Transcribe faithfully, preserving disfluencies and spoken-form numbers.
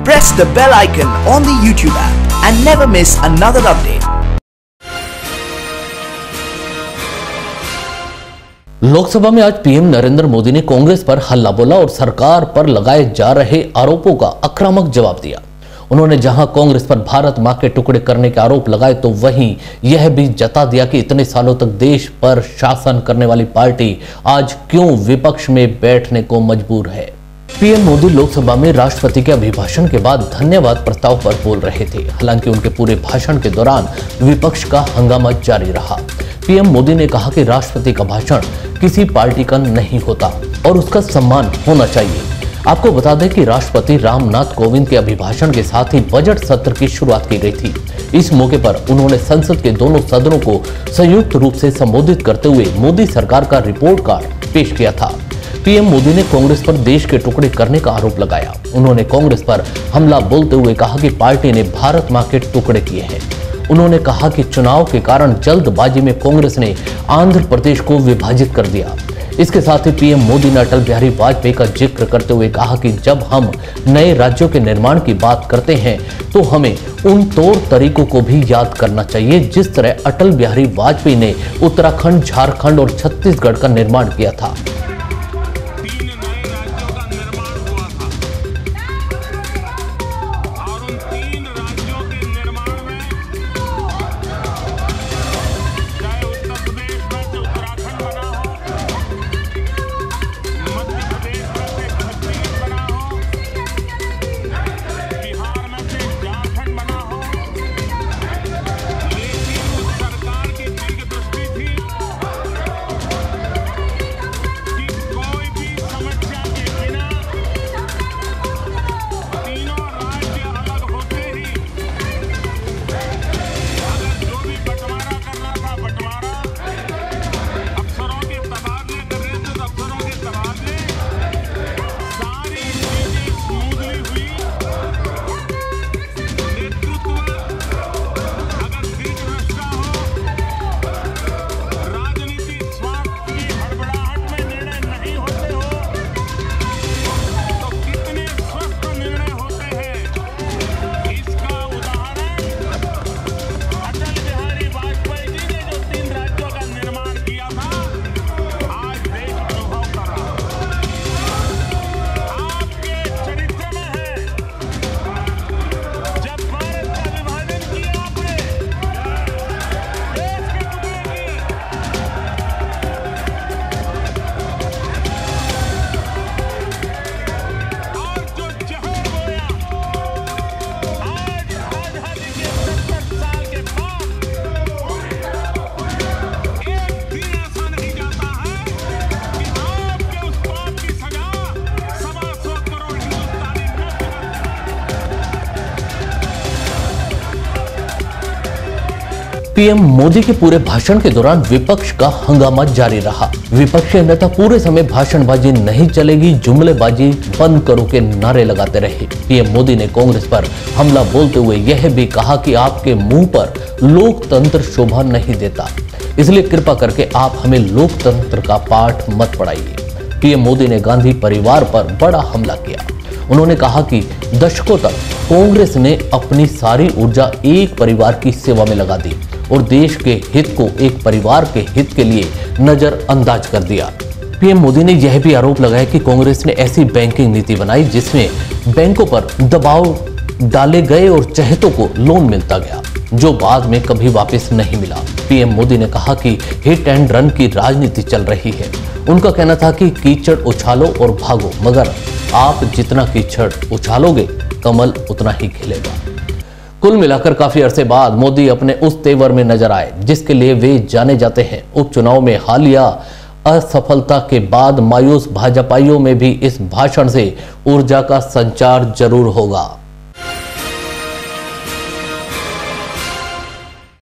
Press the bell icon on the YouTube app and never miss another update. Lok Sabha में आज PM Narendra Modi ने कांग्रेस पर हल्ला बोला और सरकार पर लगाए जा रहे आरोपों का आक्रामक जवाब दिया। उन्होंने जहां कांग्रेस पर भारत मां के टुकड़े करने के आरोप लगाए तो वहीं यह भी जता दिया कि इतने सालों तक देश पर शासन करने वाली पार्टी आज क्यों विपक्ष में बैठने को मजबूर है। पीएम मोदी लोकसभा में राष्ट्रपति के अभिभाषण के बाद धन्यवाद प्रस्ताव पर बोल रहे थे। हालांकि उनके पूरे भाषण के दौरान विपक्ष का हंगामा जारी रहा। पीएम मोदी ने कहा कि राष्ट्रपति का भाषण किसी पार्टी का नहीं होता और उसका सम्मान होना चाहिए। आपको बता दें कि राष्ट्रपति रामनाथ कोविंद के अभिभाषण के साथ ही बजट सत्र की शुरुआत की गई थी। इस मौके पर उन्होंने संसद के दोनों सदनों को संयुक्त रूप से संबोधित करते हुए मोदी सरकार का रिपोर्ट कार्ड पेश किया था। पीएम मोदी ने कांग्रेस पर देश के टुकड़े करने का आरोप लगाया। उन्होंने कांग्रेस पर हमला बोलते हुए कहा कि पार्टी ने भारत मां के टुकड़े किए हैं। उन्होंने कहा कि चुनाव के कारण जल्दबाजी में कांग्रेस ने आंध्र प्रदेश को विभाजित कर दिया। इसके साथ ही पीएम मोदी ने अटल बिहारी वाजपेयी का जिक्र करते हुए कहा कि जब हम नए राज्यों के निर्माण की बात करते हैं तो हमें उन तौर तरीकों को भी याद करना चाहिए जिस तरह अटल बिहारी वाजपेयी ने उत्तराखंड, झारखंड और छत्तीसगढ़ का निर्माण किया था। पीएम मोदी के पूरे भाषण के दौरान विपक्ष का हंगामा जारी रहा। विपक्षी नेता पूरे समय भाषणबाजी नहीं चलेगी, जुमलेबाजी बंद करो के नारे लगाते रहे। पीएम मोदी ने कांग्रेस पर हमला बोलते हुए यह भी कहा कि आपके मुंह पर लोकतंत्र शोभा नहीं देता, इसलिए कृपा करके आप हमें लोकतंत्र का पाठ मत पढ़ाइए। पीएम मोदी ने गांधी परिवार पर बड़ा हमला किया। उन्होंने कहा कि दशकों तक कांग्रेस ने अपनी सारी ऊर्जा एक परिवार की सेवा में लगा दी और देश के हित को एक परिवार के हित के लिए नजरअंदाज कर दिया। पीएम मोदी ने यह भी आरोप लगाया कि कांग्रेस ने ऐसी बैंकिंग नीति बनाई जिसमें बैंकों पर दबाव डाले गए और चहेतों को लोन मिलता गया जो बाद में कभी वापस नहीं मिला। पीएम मोदी ने कहा कि हिट एंड रन की राजनीति चल रही है। उनका कहना था कि कीचड़ उछालो और भागो, मगर आप जितना कीचड़ उछालोगे कमल उतना ही खिलेगा। कुल मिलाकर काफी अरसे बाद मोदी अपने उस तेवर में नजर आए जिसके लिए वे जाने जाते हैं। उपचुनाव में हालिया असफलता के बाद मायूस भाजपाइयों में भी इस भाषण से ऊर्जा का संचार जरूर होगा।